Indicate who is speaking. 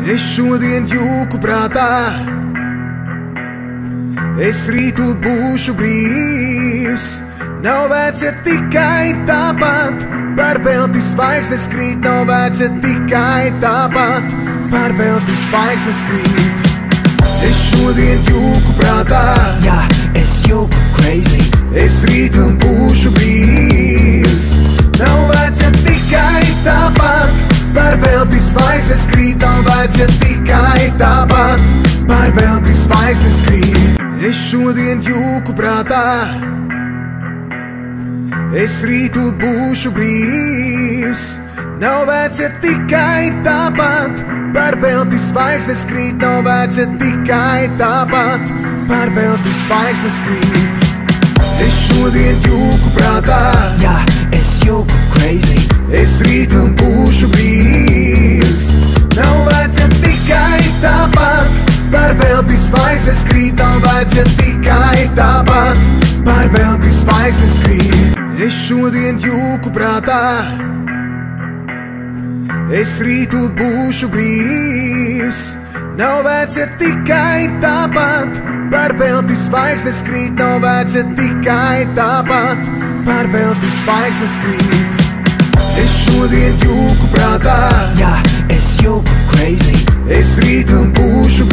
Speaker 1: Es šodien jūku prātā, es rītu būšu brīvs. Nav vērts, ja tikai tāpat, par velti zvaigznes krīt. Nav vērts, ja tikai tāpat, par velti zvaigznes krīt. Es šodien jūku prātā,
Speaker 2: yeah, es jūku crazy.
Speaker 1: Es rītu būšu brīvs. Nav vērts, ja tikai tāpat, par velti zvaigznes krīt. Nav vērts, ja tikai tāpat, par velti zvaigznes krīt. Es šodien jūku prātā, es rītu būšu brīvs. Nav vērts, ja tikai tāpat, par velti zvaigznes krīt. Nav vērts, ja tikai tāpat, par velti zvaigznes krīt. Es šodien jūku prātā,
Speaker 2: yeah, es jūku crazy.
Speaker 1: Es rītu būšu brīvs. Nav vērts, ja tikai tāpat, par velti zvaigznes krīt. Nav vērts, ja tikai tāpat, par velti zvaigznes krīt. Es šodien jūku prātā, es rītu būšu brīvs. Nav vērts, ja tikai tāpat, par velti zvaigznes krīt. Nav vērts, ja tikai tāpat, par velti zvaigznes krīt. Es šodien jūku prātā,
Speaker 2: yeah, es jūku crazy.
Speaker 1: Es rītu būšu